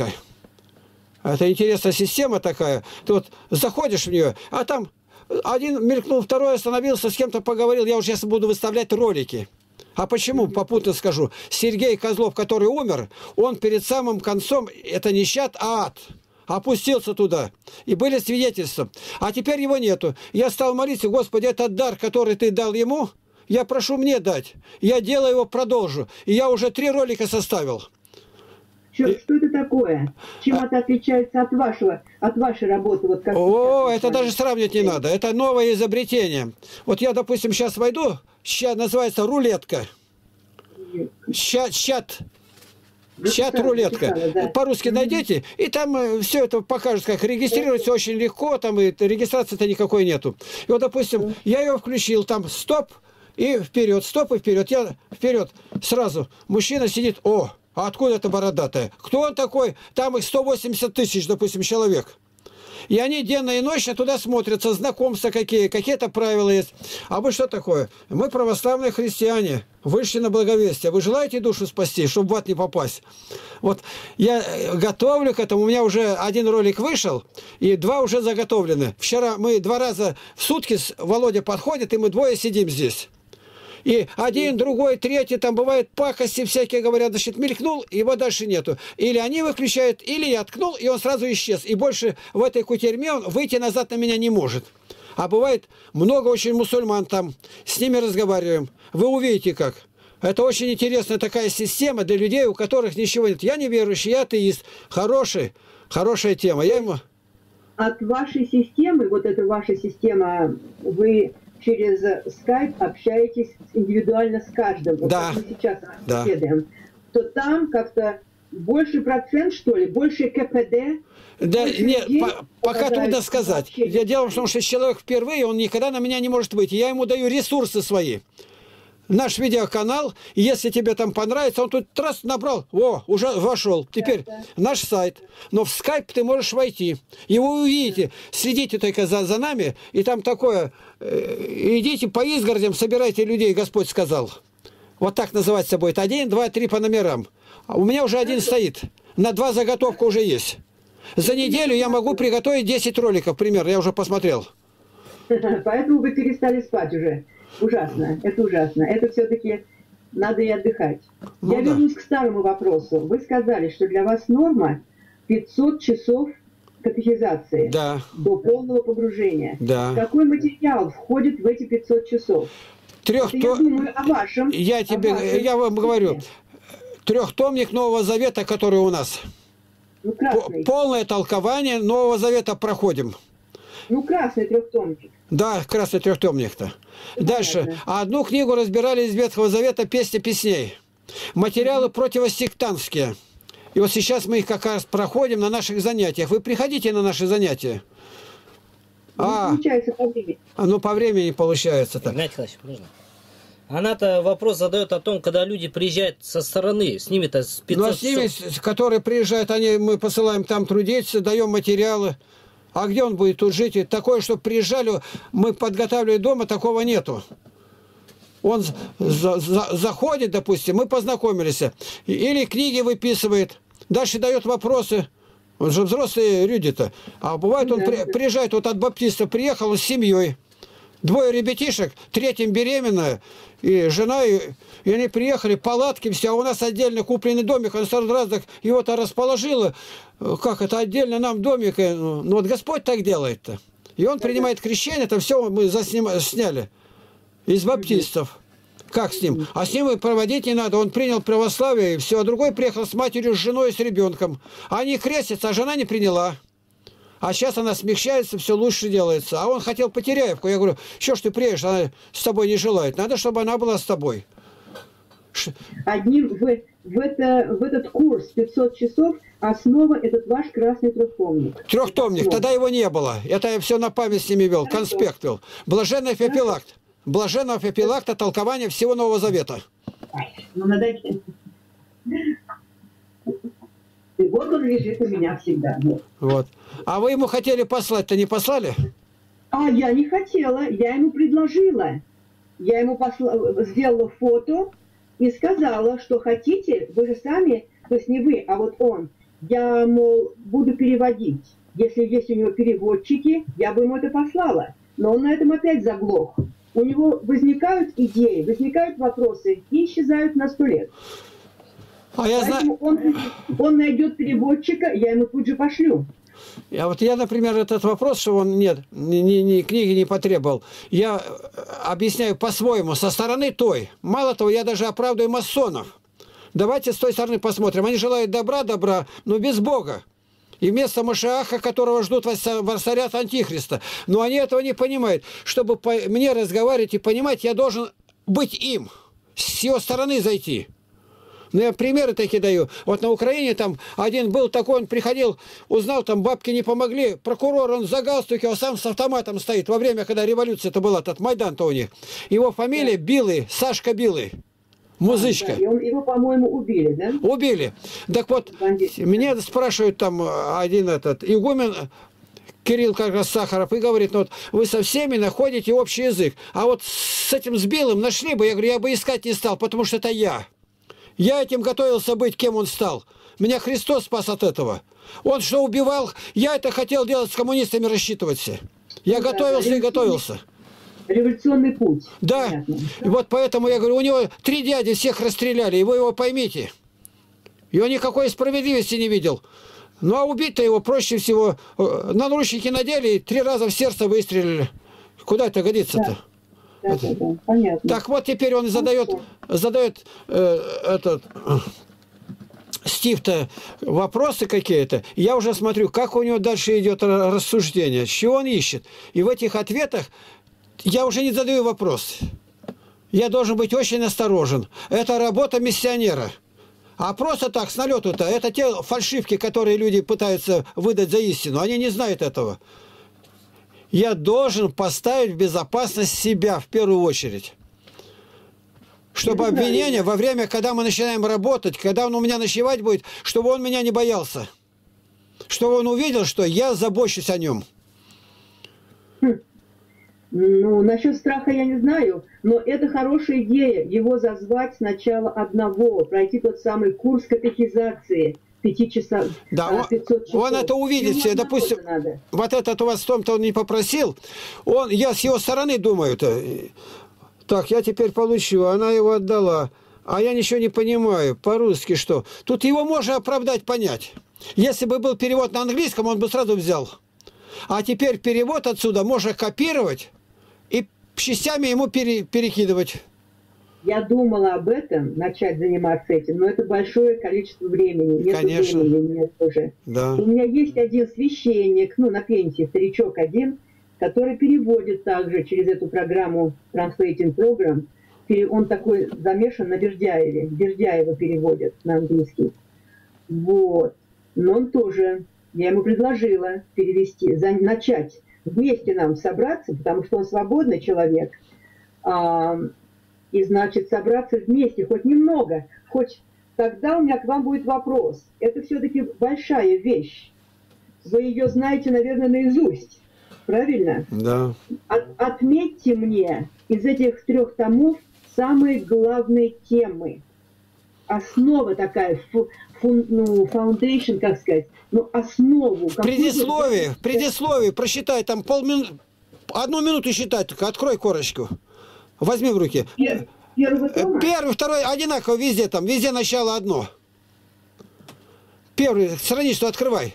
Это интересная система такая. Ты вот заходишь в нее, а там один мелькнул, второй остановился, с кем-то поговорил. Я уже сейчас буду выставлять ролики. А почему? Попутно скажу. Сергей Козлов, который умер, он перед самым концом, это не щат, а ад. Опустился туда. И были свидетельства. А теперь его нету. Я стал молиться, Господи, этот дар, который ты дал ему, я прошу мне дать. Я дело его продолжу. И я уже три ролика составил. Что, что это такое? Чем это отличается от вашего, от вашей работы? Вот как О, сейчас это вы даже с сравнивать не надо. Это новое изобретение. Вот я, допустим, сейчас войду, сейчас называется рулетка. вами. Чат, чат, Вы чат писали, рулетка. писали, да. По-русски найдите, и там все это покажут, как регистрироваться очень легко, там и регистрации-то никакой нету. И вот, допустим, я ее включил, там стоп и вперед, стоп и вперед. Я вперед сразу. Мужчина сидит, о, а откуда это бородатая? Кто он такой? Там их сто восемьдесят тысяч, допустим, человек. И они денно и ночно туда смотрятся, знакомства какие, какие-то правила есть. А вы что такое? Мы православные христиане, вышли на благовестие. Вы желаете душу спасти, чтобы в ад не попасть? Вот я готовлю к этому. У меня уже один ролик вышел, и два уже заготовлены. Вчера мы два раза в сутки, Володя подходит, и мы двое сидим здесь. И один, другой, третий, там бывают пакости всякие, говорят, значит, мелькнул, его дальше нету. Или они выключают, или я ткнул, и он сразу исчез. И больше в этой кутерьме он выйти назад на меня не может. А бывает много очень мусульман там, с ними разговариваем. Вы увидите как. Это очень интересная такая система для людей, у которых ничего нет. Я неверующий, я атеист. Хороший, хорошая тема. Я ему... От вашей системы, вот эта ваша система, вы через скайп общаетесь индивидуально с каждым, вот Да. как мы сейчас Да. беседуем, то там как-то больше процент, что ли, больше КПД? Да, больше нет, людей по- пока попадают трудно в сказать. общение. Я дело в том, что человек впервые, он никогда на меня не может выйти. Я ему даю ресурсы свои. Наш видеоканал, и если тебе там понравится, он тут раз набрал, о, уже вошел. Теперь Да, да. наш сайт. Но в скайп ты можешь войти. И вы увидите, следите только за, за нами, и там такое, э, идите по изгородям, собирайте людей, Господь сказал. Вот так называться будет. Один, два, три по номерам. А у меня уже один стоит. На два заготовка уже есть. За неделю я могу приготовить десять роликов, примерно, я уже посмотрел. Поэтому вы перестали спать уже. Ужасно, это ужасно. Это все-таки надо и отдыхать. Ну, Я да. вернусь к старому вопросу. Вы сказали, что для вас норма пятьсот часов катехизации Да. до полного погружения. Да. Какой материал входит в эти пятьсот часов? Трех Это то... я думаю о вашем. Я о тебе, вашей я вам говорю, книге. трехтомник Нового Завета, который у нас. Ну, По- красный. Полное толкование Нового Завета проходим. Ну, красный трехтомник. Да, красный трехтомник-то. Ну, Дальше. понятно. А одну книгу разбирали из Ветхого Завета «Песня песней». Материалы противосектантские. И вот сейчас мы их как раз проходим на наших занятиях. Вы приходите на наши занятия. Ну, А, получается по времени. а ну по времени получается-то. Игнатий Николаевич, можно? Она-то вопрос задает о том, когда люди приезжают со стороны, с ними-то с Ну а пятисот с ними, часов. с- которые приезжают, они, мы посылаем там трудиться, даем материалы. А где он будет тут жить? И такое, что приезжали, мы подготавливали дома, такого нету. Он за- за- заходит, допустим, мы познакомились. И- Или книги выписывает. Дальше дает вопросы. Он же взрослые люди-то. А бывает, он Да, при- да. приезжает, вот от баптиста приехал с семьей. Двое ребятишек, третьим беременная, и жена, и, и они приехали, палатки все, а у нас отдельно купленный домик, он сразу раз так его-то расположила, как это отдельно нам домик, и, ну ну, вот Господь так делает-то. И он принимает крещение, это все мы засним, сняли из баптистов. Как с ним? А с ним и проводить не надо, он принял православие, и все, а другой приехал с матерью, с женой, с ребенком. Они крестятся, а жена не приняла. А сейчас она смягчается, все лучше делается. А он хотел Потеряевку. Я говорю, что ж ты приедешь, она с тобой не желает. Надо, чтобы она была с тобой. Ш- Одним в, в, это, в этот курс пятьсот часов основа этот ваш красный трехтомник. Трехтомник, Основа. тогда его не было. Это я все на память с ними вел, Хорошо. конспект вел. Блаженный Феофилакт. Блаженного Феофилакта толкование всего Нового Завета. Ай, ну надо... И вот он лежит у меня всегда. Вот. Вот. А вы ему хотели послать-то, не послали? А я не хотела, я ему предложила. Я ему посла... сделала фото и сказала, что хотите, вы же сами, то есть не вы, а вот он. Я, мол, буду переводить. Если есть у него переводчики, я бы ему это послала. Но он на этом опять заглох. У него возникают идеи, возникают вопросы и исчезают на сто лет. А я знаю... Поэтому он, он найдет переводчика, я ему тут же пошлю. А вот я, например, этот вопрос, что он нет, ни, ни, ни книги не потребовал, я объясняю по-своему, со стороны той. Мало того, я даже оправдываю масонов. Давайте с той стороны посмотрим. Они желают добра, добра, но без Бога. И вместо Машиаха, которого ждут воцарят Антихриста. Но они этого не понимают. Чтобы по мне разговаривать и понимать, я должен быть им. С его стороны зайти. Ну, я примеры такие даю. Вот на Украине там один был такой, он приходил, узнал, там бабки не помогли, прокурор, он за галстуки, а сам с автоматом стоит. Во время, когда революция-то была, этот Майдан-то у них. Его фамилия Билый, Сашка Билый. Музычка. Да, и он, его, по-моему, убили, да? Убили. Так вот, Бандиты. мне спрашивают там один этот игумен, Кирилл как раз Сахаров, и говорит, ну вот вы со всеми находите общий язык. А вот с этим с Билым нашли бы, я говорю, я бы искать не стал, потому что это я. Я этим готовился быть, кем он стал. Меня Христос спас от этого. Он что убивал, я это хотел делать с коммунистами, рассчитываться. Я Ну да, готовился да, и готовился. Революционный путь. Да, Понятно. и вот поэтому я говорю, у него три дяди всех расстреляли, и вы его поймите. И он никакой справедливости не видел. Ну а убить-то его проще всего. э, На наручники надели и три раза в сердце выстрелили. Куда это годится-то? Да, да, да, понятно. Так вот теперь он задает, задает э, этот э, Стив-то вопросы какие-то. Я уже смотрю, как у него дальше идет ра- рассуждение, с чего он ищет. И в этих ответах я уже не задаю вопрос. Я должен быть очень осторожен. Это работа миссионера. А просто так, с налету-то, это те фальшивки, которые люди пытаются выдать за истину. Они не знают этого. Я должен поставить в безопасность себя в первую очередь. Чтобы Это обвинение правильно. во время, когда мы начинаем работать, когда он у меня ночевать будет, чтобы он меня не боялся. Чтобы он увидел, что я забочусь о нем. Ну, насчет страха я не знаю, но это хорошая идея, его зазвать сначала одного, пройти тот самый курс катехизации пяти часов, Да, а, он, пятьсот часов. он это увидит Ему все. одного Допустим, надо. вот этот у вас в том-то он не попросил. Он, я с его стороны думаю-то. Так, я теперь получу. Она его отдала. А я ничего не понимаю. По-русски что? Тут его можно оправдать, понять. Если бы был перевод на английском, он бы сразу взял. А теперь перевод отсюда можно копировать и частями ему пере, перекидывать. Я думала об этом, начать заниматься этим, но это большое количество времени. Нет Конечно. времени нет уже. Да. У меня есть один священник, ну, на пенсии, старичок один, который переводит также через эту программу Translating Program. Он такой замешан на Бердяеве. Бердяева переводит на английский. Вот. Но он тоже, я ему предложила перевести, за, начать вместе нам собраться, потому что он свободный человек. А, и, значит, собраться вместе хоть немного. Хоть тогда у меня к вам будет вопрос. Это все-таки большая вещь. Вы ее знаете, наверное, наизусть. Правильно? Да. От, отметьте мне из этих трех томов самые главные темы. Основа такая, фу, фу, ну, foundation, как сказать, ну, основу. Предисловие, предисловие, просчитай, там полминуты, одну минуту считай, только открой корочку. Возьми в руки. Пер, первый, тома? Первый, второй, одинаково везде, там, везде начало одно. Первый, страницу открывай.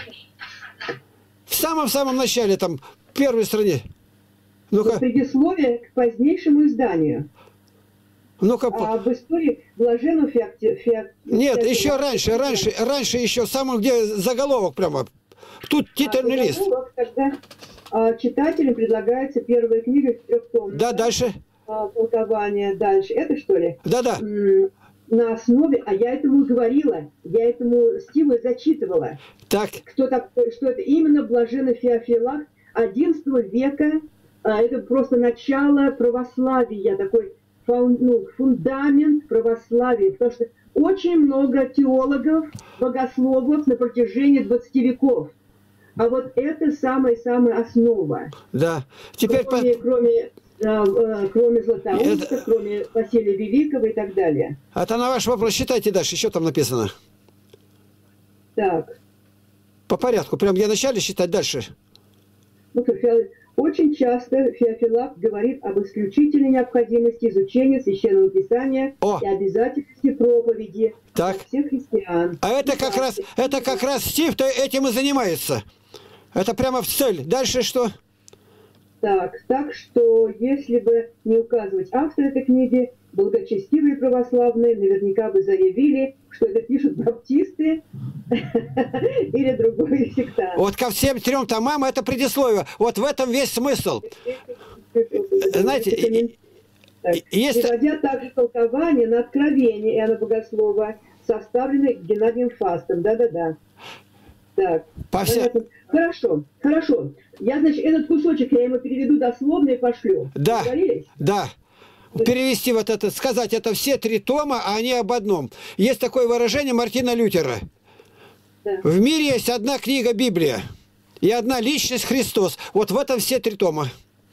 В самом-самом начале, там, первой странице. Ну-ка. Предисловие к позднейшему изданию. Ну-ка. А об истории блаженного феокти... феокти... Нет, феокти... еще раньше, раньше, раньше еще, самым, где заголовок прямо. Тут титульный а, лист. Тогда а, читателям предлагается первая книга в трех томах. Да, дальше. А, толкование дальше. Это что ли? Да-да. На основе, а я этому говорила, я этому Стиву зачитывала. Так. Кто такой, что это именно блаженный Феофилак одиннадцатого века, а, это просто начало православия, такой фун, ну, фундамент православия, потому что очень много теологов, богословов на протяжении двадцати веков. А вот это самая-самая основа. Да. Теперь кроме, по... кроме, э, кроме Златоуста, это... кроме Василия Великого и так далее. Это на ваш вопрос. Читайте дальше. Еще там написано. Так. По порядку. Прям я начали считать дальше. Ну, очень часто Феофилак говорит об исключительной необходимости изучения Священного Писания О! И обязательности проповеди Так. для всех христиан. А это как раз, это как раз Стив-то этим и занимается. Это прямо в цель. Дальше что? Так, так что, если бы не указывать автора этой книги, благочестивые православные наверняка бы заявили, что это пишут баптисты или другой сектант. Вот ко всем трем томам это предисловие. Вот в этом весь смысл. Знаете, есть... Приводя также толкование на откровение Иоанна Богослова, составленное Геннадием Фастом. Да-да-да. Так. По вся... Хорошо, хорошо. Я, значит, этот кусочек я ему переведу дословно и пошлю. Да, да. Перевести вот это, сказать, это все три тома, а они об одном. Есть такое выражение Мартина Лютера. Да. В мире есть одна книга Библия и одна личность Христос. Вот в этом все три тома.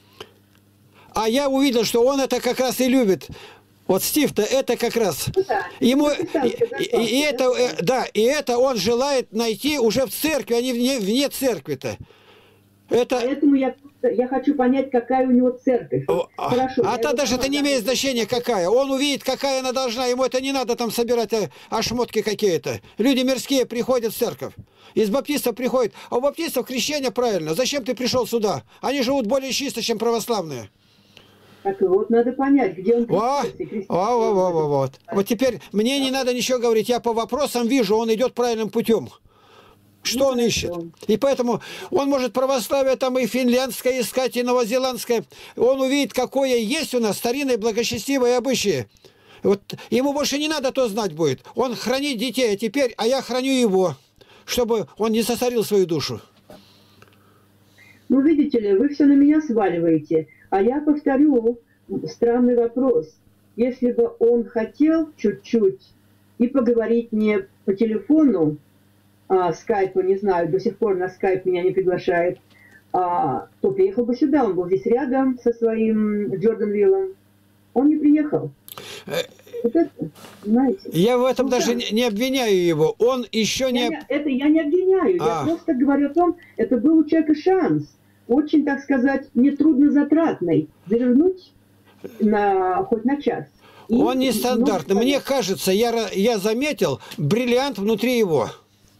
А я увидел, что он это как раз и любит. Вот Стив-то это как раз. Ну, да. Ему и, и, и это, да, и это он желает найти уже в церкви, а не вне, вне церкви-то. Это... Поэтому я, я хочу понять, какая у него церковь. А, Хорошо, а то даже это не имеет значения, какая. Он увидит, какая она должна. Ему это не надо там собирать ошмотки какие-то. Люди мирские приходят в церковь. Из баптистов приходят. А у баптистов крещение правильно. Зачем ты пришел сюда? Они живут более чисто, чем православные. Так вот, надо понять, где он во, во, во, во, во, вот. Вот теперь мне не надо ничего говорить. Я по вопросам вижу, он идет правильным путем. Что ну, он ищет? И поэтому он может православие там и финляндское искать, и новозеландское. Он увидит, какое есть у нас старинное благочестивое обычаи. Вот ему больше не надо то знать будет. Он хранит детей, а теперь, а я храню его, чтобы он не сосорил свою душу. Ну, видите ли, вы все на меня сваливаете. А я повторю странный вопрос. Если бы он хотел чуть-чуть и поговорить не по телефону, а, скайпу, не знаю, до сих пор на скайп меня не приглашает, а, то приехал бы сюда. Он был здесь рядом со своим Джорданвиллом. Он не приехал. Вот это, знаете. Я в этом ну, даже да. не обвиняю его. Он еще не... Я, это я не обвиняю. А. Я просто говорю о том, это был у человека шанс. Очень, так сказать, нетрудно затратный. Завернуть на, хоть на час. И Он нестандартный. много- Мне кажется, я, я заметил бриллиант внутри его.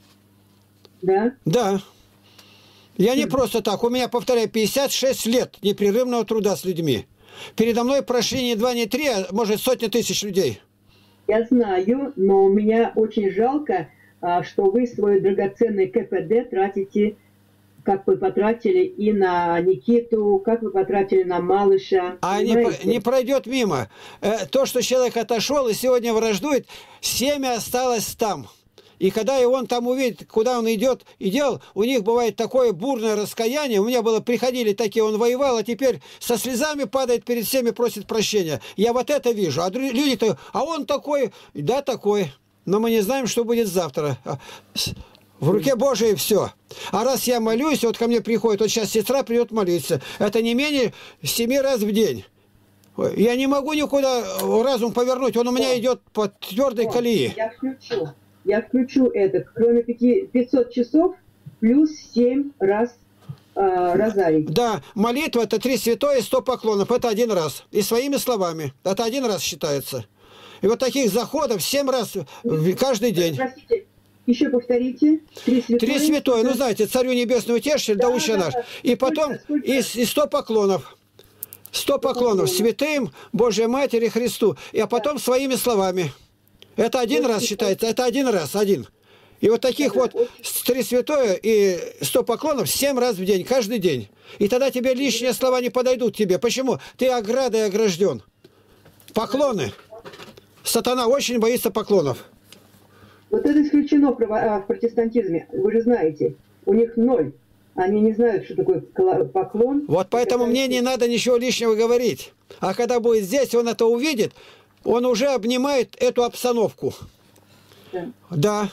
Да? Да. Я не просто так. У меня, повторяю, пятьдесят шесть лет непрерывного труда с людьми. Передо мной прошли не два, не три, а может сотни тысяч людей. Я знаю, но у меня очень жалко, а, что вы свой драгоценный КПД тратите, как вы потратили и на Никиту, как вы потратили на Малыша. А не, понимаете? не пройдет мимо. Э, То, что человек отошел и сегодня враждует, семя осталось там. И когда и он там увидит, куда он идет и делал, у них бывает такое бурное раскаяние. У меня было, приходили такие, он воевал, а теперь со слезами падает перед всеми, просит прощения. Я вот это вижу. А дру- люди-то, а он такой, да, такой. Но мы не знаем, что будет завтра. А, с- В руке Божией все. А раз я молюсь, вот ко мне приходит, вот сейчас сестра придет молиться. Это не менее семи раз в день. Ой, я не могу никуда разум повернуть. Он у меня О. идет по твердой О, колее. Я включу. Я включу это. Кроме пяти, пятисот часов, плюс семь раз а, розарий. Да, молитва это три святое и сто поклонов. Это один раз. И своими словами. Это один раз считается. И вот таких заходов семь раз в- каждый день. Простите, еще повторите. Три святое. Три святое, ну знаете, Царю Небесному Утешитель, да, Да, Даущий да, наш. да. И Сколько, потом сколько? и, и сто поклонов. Сто поклонов поклонов. святым, Божьей Матери, Христу. И а потом своими словами. Это один Вот раз и считается, это один раз, один. И вот таких Да, вот очень. с- три святое и сто поклонов семь раз в день, каждый день. И тогда тебе лишние слова не подойдут тебе. Почему? Ты оградой огражден. Поклоны. Сатана очень боится поклонов. Вот это исключено в, право- а, в протестантизме. Вы же знаете, у них ноль. Они не знают, что такое кла- поклон. Вот поэтому Это- мне не надо ничего лишнего говорить. А когда будет здесь, он это увидит, он уже обнимает эту обстановку. Да. Да.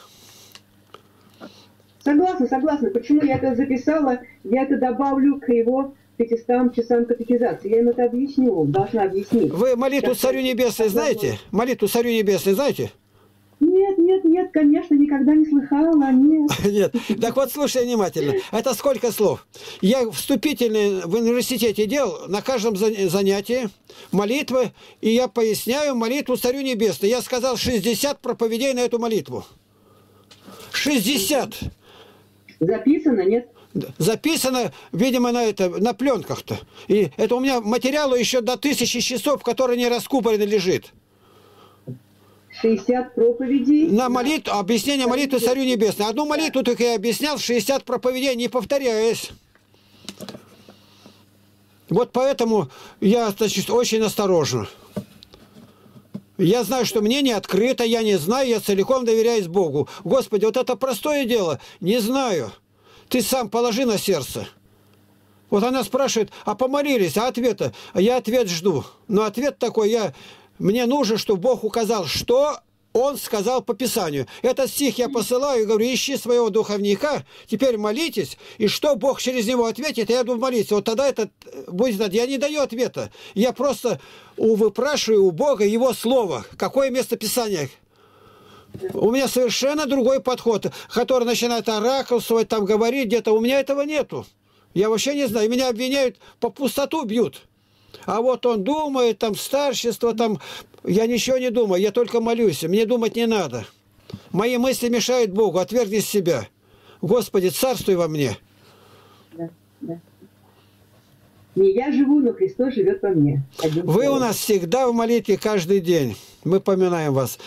Согласна, согласна. Почему я это записала? Я это добавлю к его пятистам часам катехизации. Я им это объясню, должна объяснить. Вы молитву Сейчас Царю я- Небесной знаете? Молитву Царю Небесной знаете? Нет, нет, нет, конечно, никогда не слыхала, нет. Нет. Так вот, слушай внимательно. Это сколько слов? Я вступительный в университете делал на каждом зан- занятии молитвы, и я поясняю молитву Царю Небесной. Я сказал шестьдесят проповедей на эту молитву. шестьдесят. Записано, нет? Записано, видимо, на это, на пленках-то. И это у меня материалу еще до тысячи часов, который не раскупорен лежит. шестьдесят проповедей. На молитву, объяснение молитвы Царю Небесной. Одну молитву только я объяснял, шестьдесят проповедей, не повторяясь. Вот поэтому я, значит, очень осторожен. Я знаю, что мне не открыто, я не знаю, я целиком доверяюсь Богу. Господи, вот это простое дело, не знаю. Ты сам положи на сердце. Вот она спрашивает, а помолились, а ответа? А я ответ жду. Но ответ такой, я, мне нужно, чтобы Бог указал, что Он сказал по Писанию. Этот стих я посылаю и говорю, ищи своего духовника, теперь молитесь, и что Бог через него ответит, я буду молиться. Вот тогда это будет, я не даю ответа. Я просто выпрашиваю у Бога Его Слово. Какое место Писания? У меня совершенно другой подход, который начинает оракулствовать, там говорить где-то. У меня этого нету. Я вообще не знаю. Меня обвиняют, по пустоту бьют. А вот он думает, там старчество, там... Я ничего не думаю, я только молюсь. Мне думать не надо. Мои мысли мешают Богу. Отвергни себя. Господи, царствуй во мне. Да, да. Не я живу, но Христос живет во мне. Один Вы слово. у нас всегда в молитве каждый день. Мы поминаем вас.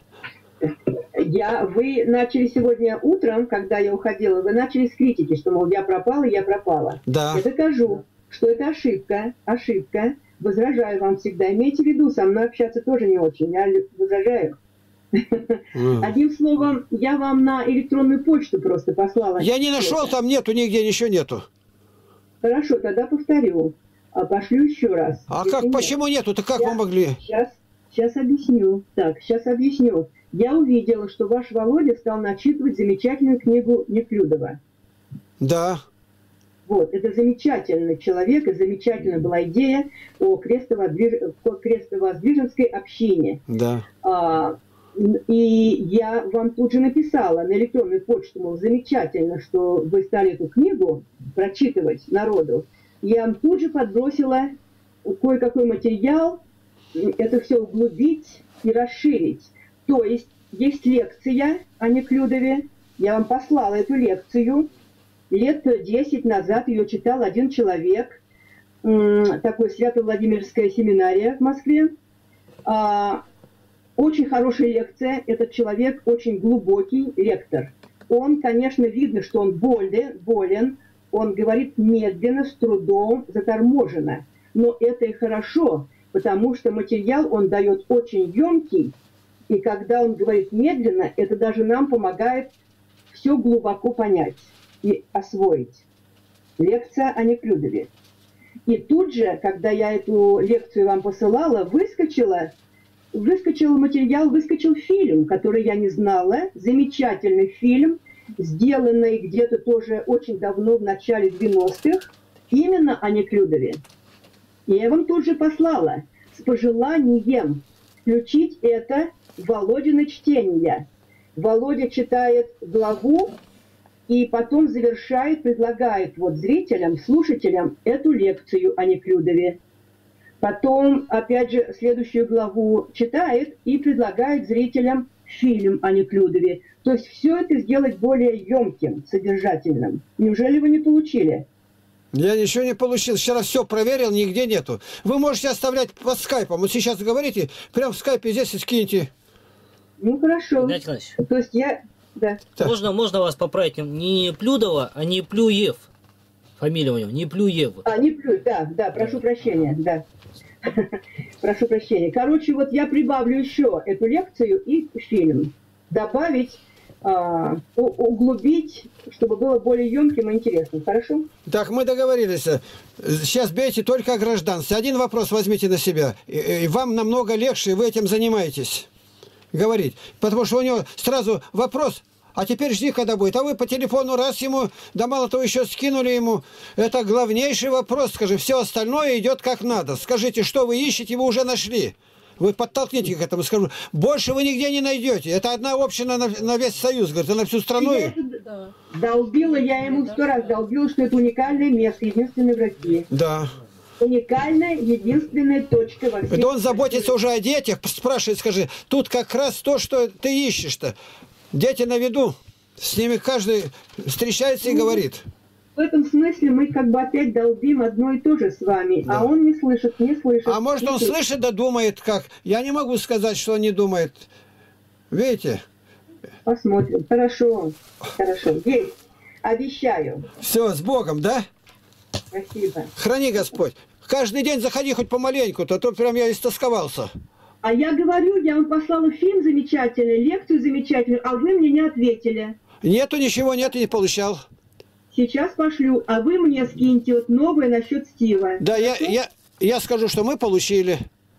Я, вы начали сегодня утром, когда я уходила, вы начали с критики, что, мол, я пропала, я пропала. Да. Я докажу, что это ошибка, ошибка. Возражаю вам всегда. Имейте в виду, со мной общаться тоже не очень. Я возражаю. Mm. Одним словом, я вам на электронную почту просто послала. Я не нашел, там нету, нигде ничего нету. Хорошо, тогда повторю. А пошлю еще раз. А Если как, нет. почему нету-то, как Я- вы могли? Сейчас, сейчас объясню. Так, сейчас объясню. Я увидела, что ваш Володя стал начитывать замечательную книгу Неклюдова. Да. Вот, это замечательный человек, и замечательная была идея о крестовоздвиж- о крестовоздвиженской общине. Да. А, и я вам тут же написала на электронную почту, мол, замечательно, что вы стали эту книгу прочитывать народу. Я вам тут же подбросила кое-какой материал это все углубить и расширить. То есть есть лекция о Неклюдове. Я вам послала эту лекцию. Лет десять назад ее читал один человек. Такой Свято-Владимирская семинария в Москве. Очень хорошая лекция. Этот человек очень глубокий лектор. Он, конечно, видно, что он болен, болен. Он говорит медленно, с трудом, заторможенно. Но это и хорошо, потому что материал он дает очень емкий. И когда он говорит медленно, это даже нам помогает все глубоко понять и освоить. Лекция о Неклюдове. И тут же, когда я эту лекцию вам посылала, выскочила, выскочил материал, выскочил фильм, который я не знала. Замечательный фильм, сделанный где-то тоже очень давно, в начале девяностых, именно о Неклюдове. И я вам тут же послала с пожеланием включить это в Володины чтения. Володя читает главу и потом завершает, предлагает вот зрителям, слушателям эту лекцию о Неклюдове. Потом, опять же, следующую главу читает и предлагает зрителям фильм о Неклюдове. То есть все это сделать более емким, содержательным. Неужели вы не получили? Я ничего не получил. Вчера все проверил, нигде нету. Вы можете оставлять по скайпам. Вот сейчас говорите, прям в скайпе здесь и скиньте. Ну, хорошо. Игнатий Иванович, То есть я... Да. можно, можно вас поправить? Не Плюдова, а не Плюев. Фамилия у него, не Плюев. А, не плюс, да, да, прошу прощения, да. Прошу прощения. Короче, вот я прибавлю еще эту лекцию и фильм. Добавить, а, углубить, чтобы было более емким и интересным. Хорошо? Так, мы договорились. Сейчас бейте только о гражданстве. Один вопрос возьмите на себя. И, и вам намного легче, и вы этим занимаетесь. Говорить. Потому что у него сразу вопрос, а теперь жди, когда будет. А вы по телефону раз ему, да мало того еще скинули ему. Это главнейший вопрос, скажи. Все остальное идет как надо. Скажите, что вы ищете, вы уже нашли. Вы подтолкните к этому, скажу. Больше вы нигде не найдете. Это одна община на, на весь Союз, говорит, на всю страну. Я это долбила, я ему сто раз долбила, что это уникальное место, единственное в России. Да. Уникальная, единственная точка во всем. Это он заботится уже о детях, спрашивает, скажи, тут как раз то, что ты ищешь-то. Дети на виду, с ними каждый встречается и Ну, говорит. В этом смысле мы как бы опять долбим одно и то же с вами, Да. а он не слышит, не слышит. А может он слышит, да думает как. Я не могу сказать, что он не думает. Видите? Посмотрим. Хорошо, хорошо. Есть. Обещаю. Все, с Богом, да? Спасибо. Храни Господь. Каждый день заходи хоть помаленьку-то, а то прям я истосковался. А я говорю, я вам послала фильм замечательный, лекцию замечательную, а вы мне не ответили. Нету ничего, нет, не получал. Сейчас пошлю, а вы мне скиньте вот новое насчет Стива. Да, я, я, я скажу, что мы получили.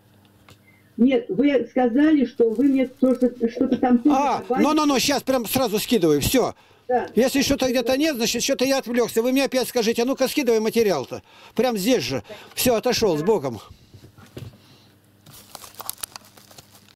Нет, вы сказали, что вы мне тоже что-то там... тоже А, добавите. ну-ну-ну, сейчас прям сразу скидываю, все. Да. Если что-то где-то нет, значит, что-то я отвлекся. Вы мне опять скажите, а ну-ка скидывай материал-то. Прям здесь же. Все, отошел, с Богом.